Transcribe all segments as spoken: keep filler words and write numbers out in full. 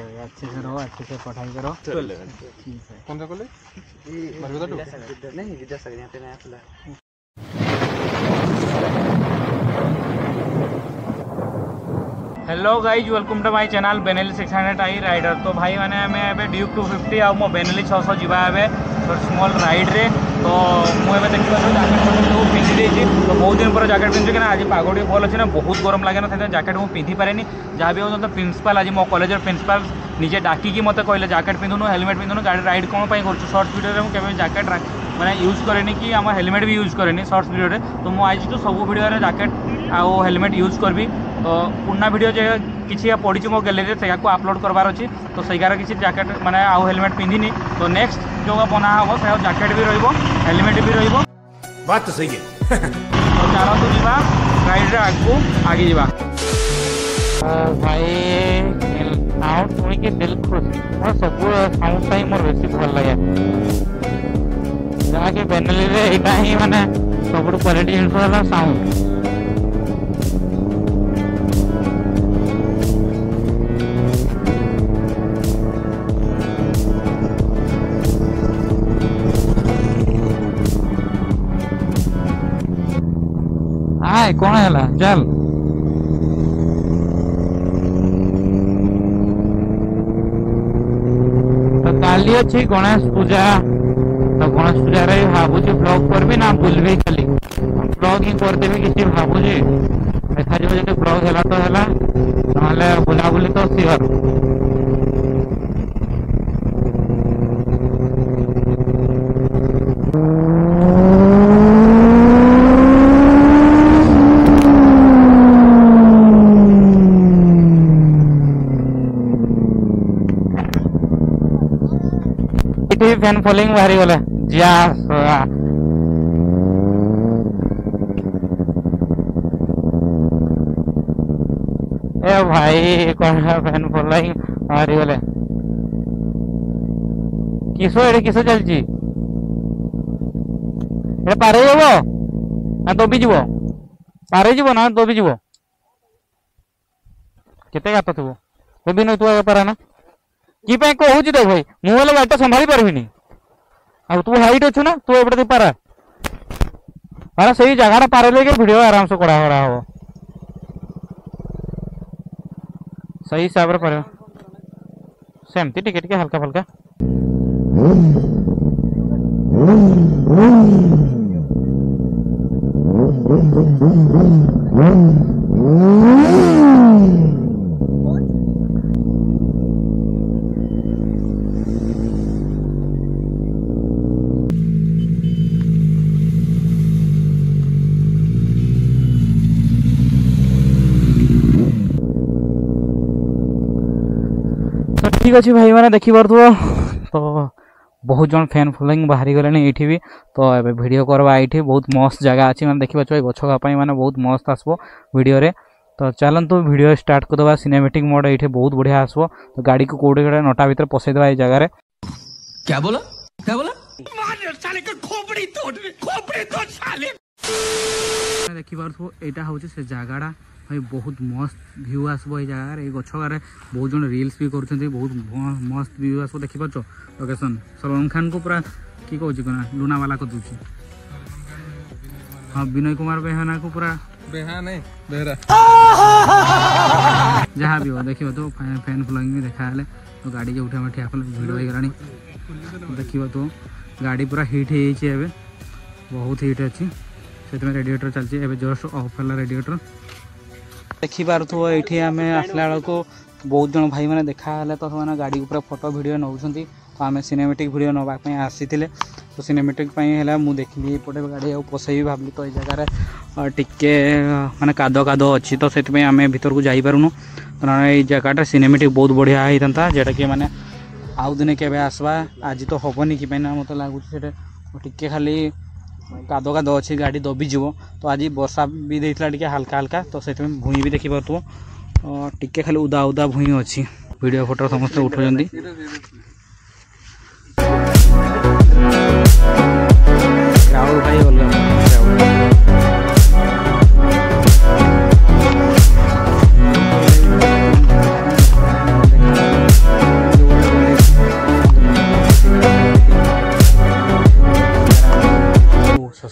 रहेगा, अच्छे से रहो, अच्छे से पढ़ाई करो। ठीक है। कौन सा कॉलेज? नहीं विद्यासागर यहाँ पे नया खुला है। Hello guys, welcome to my channel Benelli six hundred I rider. तो भाई मैंने हमें ड्यूक टू फिफ्टी आउ मो बेनेली छः सौ जीवा है स्मॉल राइड रे। तो मुझे देखा जैकेट सब पिंधि देती, तो बहुत दिन पर जैकेट पिंधुची कि आज पाग टे भल अच्छे ना, बहुत गरम लगे ना, जैकेट मुझे पिंधि पारे। जहाँ भी हो तो प्रिंसिपाल आज मो कॉलेज प्रिंसिपाल निजे डाकिकी मत कहले जैकेट पिंधुनु, हेलमेट पिंधुनु, गाड़ी राइड कौन कर सर्ट वीडियो में केवल जैकेट मैंने यूज कैनि कि आम हेलमेट भी यूज कैनि सर्ट वीडियो। तो मुझे आज तो सब वीडियो जैकेट आउ हेलमेट यूज करबी। तो पुराना वीडियो जो किसी पड़ी मो गैलेरी से अपलोड करवार अच्छी, तो सहीकार किसी जैकेट मैंने आउ हेलमेट पिंधिनी। तो नेक्स्ट जो बना हम से जैकेट भी रहिबो, हेलमेट भी रहिबो। बात तो सही है। तो चलो तो जीवा राइड रे आगू आगे जीवा। भाई साउंड सुनी के दिल खुश, मोर सब साउंड ही मोर बेसी भल लगे। जाके बेनेली रे एटा ही माने सब क्वालिटी जिनिस वाला साउंड। आय कौन है ला चल। तो काली अच्छी गणेश पूजा, तो गणेश पूजा रे भावुची ब्लॉग करबी ना बुलबी खाली ब्लॉग ही कर देबी किसी भावुची। देखा जो जब ब्लॉग हैला तो हैला, नहले बुला बुली तो सियर। फैन फॉलोइंग बाहरी गले जा ए भाई कौन फैन फॉलोइंग बाहरी गले किसो एडे किसो चलची ए पारे जाबो ना तो भी जीवो, पारे जीवो ना तो भी जीवो। केते गात थबो तो भी न तू आगे पारा ना कि पे कहूँ देख भाई मुझे गाड़ी संभाली पार्बनी। आ तू हाइट अच्छु ना, तू एपटे पारा पारा से जगह पार लेके वीडियो आराम से कड़ा कड़ा हम सही हिसाब से पार सेमती टिके टिके हल्का फल्का। ठीक अच्छे भाई मैंने देखी पार तो बहुत जन फैन फॉलोइंग बाहरी गले ये भी। तो ए वीडियो करवा ये बहुत मस्त जगह अच्छी मैंने देखी पार्छ गछपाई मैंने बहुत मस्त आसबो वीडियो रे। तो चलतु वीडियो स्टार्ट करदे सिनेमेटिक मोड ये बहुत बढ़िया आसबो। तो गाड़ी को कोड़े कोड़े नटा भीतर पसईदे ये जगह। क्या बोला क्या बोला देखी पार्थ यहाँ हूँ से जगह भाई बहुत मस्त व्यू आसबो ये जगह ये गछगारे बहुत जन रील्स भी कर बहुत मस्त व्यू आसबो। देखी पार्छ लोकेशन सलमान खान को पूरा कि कहूँ कना लुना वाला कर दूसरी। हाँ विनय कुमार बेहाना को पूरा बेहा नहीं बेहरा जहाँ भी हो देखिए तो फैन फॉलोइंग भी देखा है। तो गाड़ी के उठा मैं ठिया भिड़ हो देखिए तो गाड़ी पूरा हिट हो बहुत हिट अच्छी से रेडिएटर चलती जस्ट ऑफ है रेडिएटर। देखी पार्थो ये आम आसला बेल को बहुत जन भाई मैंने देखा है। तो मैंने गाड़ी पूरा फोटो वीडियो नौ तो आम सिनेमेटिक वीडियो नापी आसी। तो सिनेमेटिक है मुझे देखी एपटे गाड़ी पसई भाविली। तो ये जगह टिके माने कादो कादो अच्छी तो से आम भीतर को जापरूनु। तो ना ये जगह सिनेमेटिक बहुत बढ़िया होता जोटा कि मैंने आउ दिन के आसवा आज तो हेनी कि मत लगुच टे खाली कादो कादो अच्छी गाड़ी दबिज। तो आज वर्षा भी देता टे हल्का हल्का तो से भूई भी देखी पार्थ टिके खाली उदा उदा भूई अच्छी। वीडियो फोटो समस्त उठाऊँ राहुल भाई अलग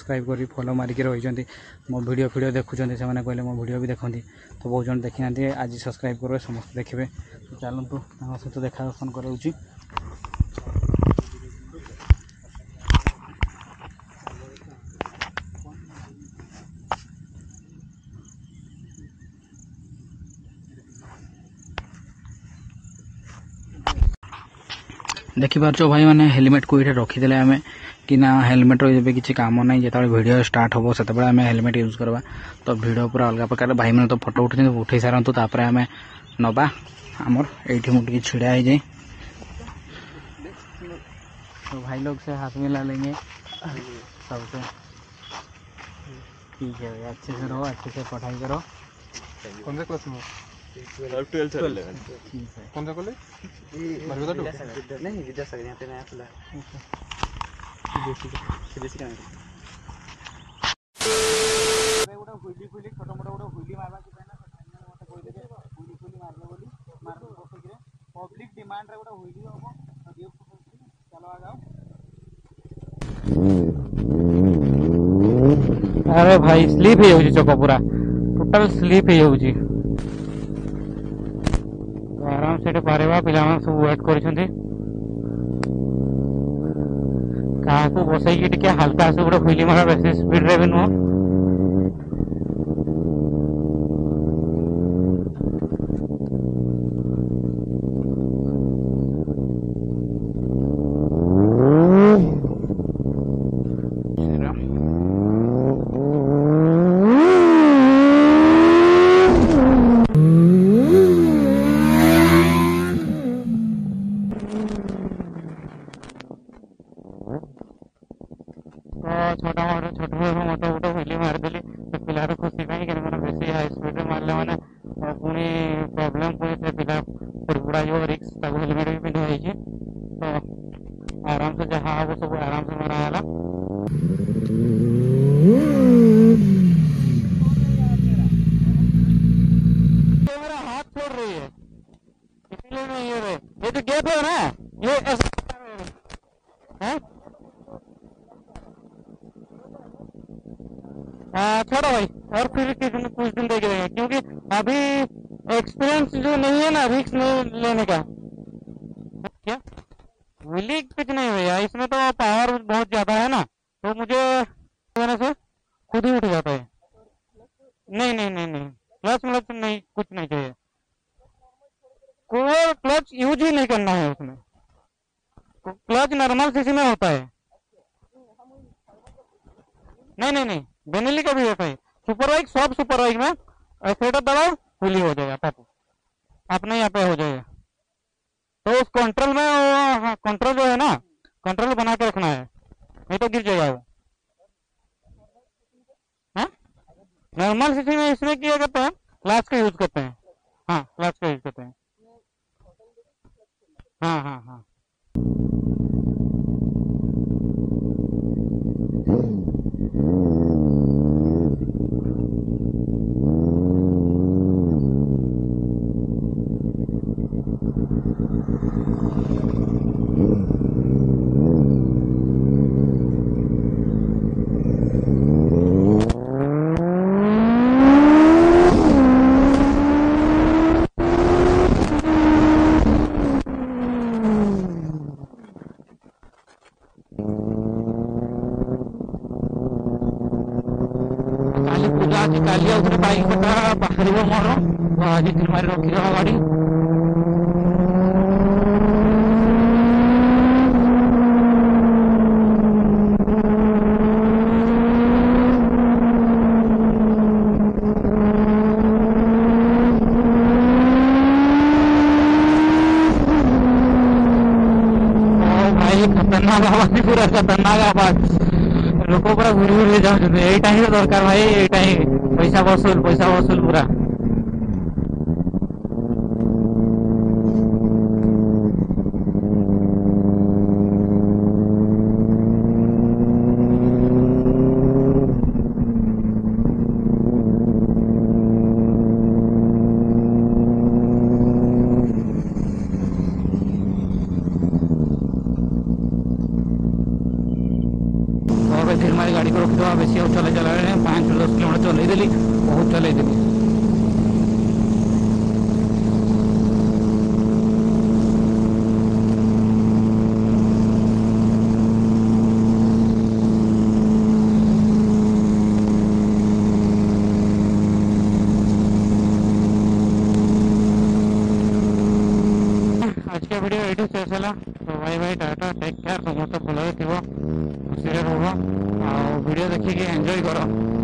सब्सक्राइब कर फॉलो मारिक रही मो वीडियो वीडियो देखुं से कहले मो वीडियो भी देखती तो बहुत जन देखी ना आज सब्सक्राइब करेंगे समस्त देखिए तो चलतु सहित देखा दर्शन कराऊँगी। देखिपार भाई मैंने हेलमेट को ये रखीदे आम कि ना हेलमेट रे किसी काम ना जो वीडियो स्टार्ट हम से हेलमेट यूज करवा तो वीडियो पूरा अलग प्रकार भाई मैंने तो फोटो उठे उठे सारूँ तापर आम नवा आमर ये मुझे छिड़ा हो जाए तो भाई लोग से हाथ मिला लेंगे सबसे। ठीक है भाई अच्छे से रहो अच्छे से पढ़ाई करो। कौन सा क्लास में? ट्वेल्थ कौन सा कॉलेज? नहीं विद्यासागर यहाँ पे नया खुला है। सीबीएसई का गोटे हुली फुली छोट मोट गोटे हुली मारवा मत कहदे हुली फुली मारबे बोली मार बसिक पब्लिक डिमांड रे गोटे हुली हम चलो आ जाओ। अरे भाई स्लीप हो चक पूरा टोटाल स्लीप हो आराम से पारेबा पिला सब वेट कर बसैकी हाल्का से गोटे हुली मार बेसी स्पीड रे भी नुह छोटा मोटा छोट मोटा मोटा हुली मारदेली तो पिलार खुशी कहीं बेसी हाई स्पीड मारे मैंने पुणी प्रोब्लेम पुणी से पिला पुड़ा जो रिक्स हेलमेट भी पिंधा तो आराम से जहाँ हम सब आराम से मराला। मेरा हाथ छोड़ रही है इसलिए मैं ये रे ये जो गेप है ना ये ऐसा है। छोड़ो भाई और फिर कुछ दिन देख रहे हैं क्योंकि अभी एक्सपीरियंस जो नहीं है ना रिस्क नहीं लेने का। क्या व्हीली कुछ नहीं भैया इसमें तो पावर बहुत ज्यादा है ना तो मुझे मैंने से खुद ही उठ जाता है। नहीं नहीं नहीं नहीं क्लच व्लच नहीं कुछ नहीं चाहिए कोई क्लच यूज ही नहीं करना है उसमें क्लच नॉर्मल सीसी में होता है। नहीं नहीं नहीं बेनेली का भी होता है सुपर बाइक सब सुपर बाइक में एक्सीटर दबाओ फुली हो जाएगा पापू अपने यहाँ पे हो जाएगा। तो उस कंट्रोल में वो कंट्रोल जो है ना कंट्रोल बना के रखना है नहीं तो गिर जाएगा वो। नॉर्मल सीसी में इसमें क्या करते हैं क्लच का यूज करते हैं। हाँ क्लच का यूज करते हैं। हाँ हाँ हाँ आज काली उतरे बाइक बाहर मोर आज मारी रखी गाड़ी भाई खतरनाक आवाज पूरा खतरनाक आवाज लोक पूरा घूरी घूरी जाऊँ यहीटा ही दरकार भाई यहीटा ही पैसा वसूल पैसा वसूल पूरा। फिर हमारी गाड़ी को रोक दो बेसी और चले चला पाँच दस किलोमीटर चलईदेली बहुत चलईदेली। आज के वीडियो ये शेष है। तो भाई भाई टाटा टेक केयर समस्त भले थो खुशी रे वीडियो देखिए एंजॉय करो।